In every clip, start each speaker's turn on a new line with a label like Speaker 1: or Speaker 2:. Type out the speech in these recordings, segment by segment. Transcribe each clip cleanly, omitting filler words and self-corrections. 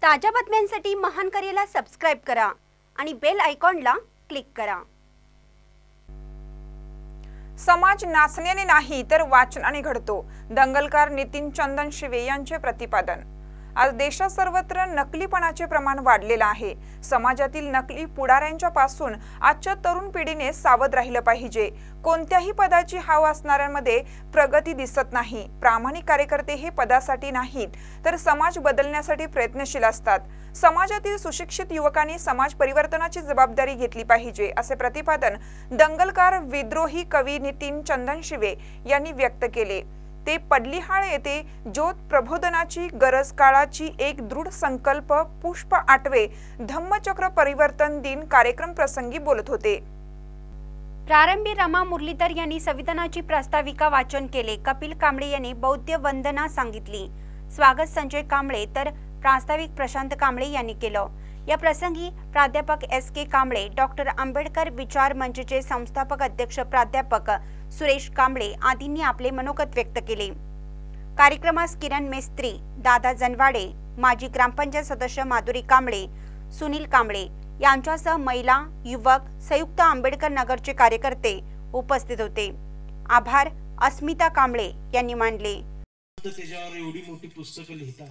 Speaker 1: ताज्या बातम्यांसाठी महान करेला सबस्क्राइब करा आणि बेल आयकॉनला क्लिक करा।
Speaker 2: समाज नाचण्याने नाही तर वाचनाने घडतो, दंगलकार नितीन चंदनशिवे यांचे प्रतिपादन। आज देशात सर्वत्र नकलीपणाचे प्रमाण वाढलेले आहे। समाजातील नकली पुढाऱ्यांच्या पासून आजच्या तरुण पिढीने सावध राहिलं पाहिजे। कोणत्याही पदाची हाव असणाऱ्यांमध्ये प्रगती दिसत नाही। प्रामाणिक कार्यकर्ते हे पदासाठी नाहीत तर समाज बदलण्यासाठी प्रयत्नशील असतात। समाजातील सुशिक्षित युवकांनी समाज परिवर्तनाची जबाबदारी घेतली पाहिजे, असे प्रतिपादन दंगलकार विद्रोही कवी नितीन चंदनशिवे यांनी व्यक्त केले। ते पडलीहाळ येथे ज्योत प्रबोधनाची गरज काळाची एक दृढ संकल्प पुष्प आठवे धम्मचक्र परिवर्तन दिन कार्यक्रम प्रसंगी बोलत होते।
Speaker 1: प्रारंभी रमा मुरलीधर यांनी संविधानाची प्रास्ताविका वाचन केले। कपिल कांबळे यांनी बौद्ध वंदना सांगितली। स्वागत संजय कांबळे तर प्रास्ताविक प्रशांत कांबळे यांनी केलं। या प्रसंगी प्राध्यापक एस.के. कांबळे, डॉक्टर आंबेडकर विचार मंचचे संस्थापक अध्यक्ष प्राध्यापक सुरेश कांबळे आदींनी आपले मनोगत व्यक्त केले। कार्यक्रमास किरण मेस्त्री, दादा जनवाडे, माजी ग्रामपंचायत सदस्य माधुरी कांबळे, सुनील कांबळे यांच्यासह महिला, युवक, संयुक्त आंबेडकर नगरचे कार्यकर्ते उपस्थित होते। आभार अस्मिता कांबळे यांनी मानले।
Speaker 3: त्याच्यावर एवढी मोठी पुस्तकं लिहितात,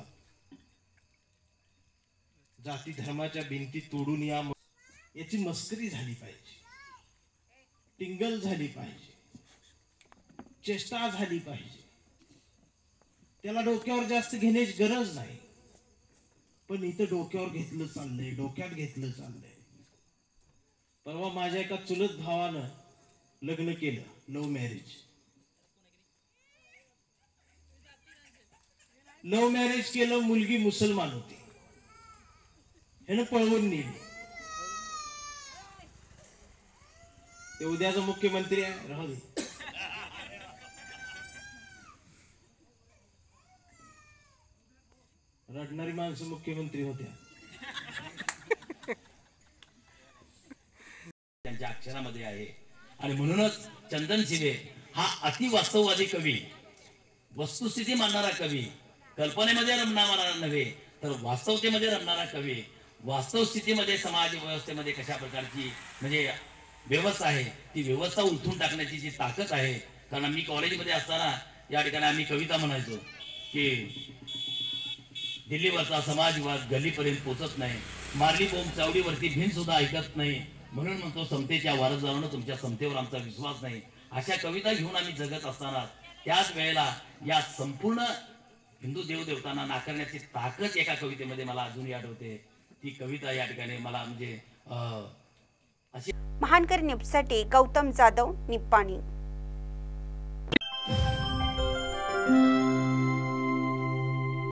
Speaker 3: जाती धर्माच्या भिंती तोडून याची मस्करी झाली पाहिजे, टिंगल झाली पाहिजे, चेष्टा झाली पाहिजे। त्याला डोक्यावर जास्त घेण्याची गरज नाही, पण इथं डोक्यावर घेतलं चाललंय, डोक्यात घेतलं चाललंय। परवा माझ्या एका चुलत भावानं लग्न केलं, लव्ह मॅरेज केलं। मुलगी मुसलमान होती, ह्यानं पळवून नेली। ते उद्याचा मुख्यमंत्री आहे, राहू दे। रडणारी माणसं मुख्यमंत्री होत्या।
Speaker 4: त्यांच्या अक्षरामध्ये आहे आणि म्हणूनच चंदनशिवे हा अतिवास्तववादी कवी, वस्तुस्थिती मानणारा कवी, कल्पनेमध्ये रमणारा नव्हे तर वास्तवतेमध्ये रमणारा कवी, वास्तव स्थितीमध्ये समाज व्यवस्थेमध्ये कशा प्रकारची म्हणजे व्यवस्था आहे ती व्यवस्था उलथून टाकण्याची जी ताकद आहे। कारण मी कॉलेजमध्ये असताना या ठिकाणी आम्ही कविता म्हणायचो की दिल्लीवरचा समाजवाद गल्लीपर्यंत पोहोचत नाही, मारली बोंब चावडीवरती भिन सुद्धा ऐकत नाही, म्हणून म्हणतो समतेच्या वारसदारानं तुमच्या समतेवर आमचा विश्वास नाही। अशा कविता घेऊन आम्ही जगत असताना त्याच वेळेला या संपूर्ण हिंदू देवदेवतांना नाकारण्याची ताकद एका कवितेमध्ये मला अजूनही आठवते। ती कविता या ठिकाणी मला म्हणजे
Speaker 1: महानकर न्यूजसाठी गौतम जाधव, निप्पाणी।